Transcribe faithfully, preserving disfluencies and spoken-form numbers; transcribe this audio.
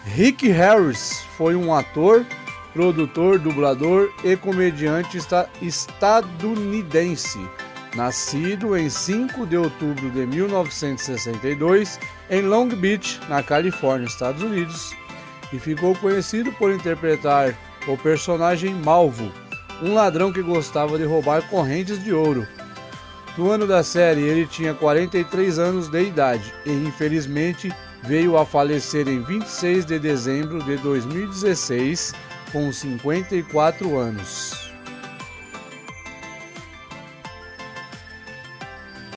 Rick Harris foi um ator, produtor, dublador e comediante esta- estadunidense, nascido em cinco de outubro de mil novecentos e sessenta e dois em Long Beach, na Califórnia, Estados Unidos, e ficou conhecido por interpretar o personagem Malvo, um ladrão que gostava de roubar correntes de ouro. No ano da série, ele tinha quarenta e três anos de idade e, infelizmente, veio a falecer em vinte e seis de dezembro de dois mil e dezesseis, com cinquenta e quatro anos.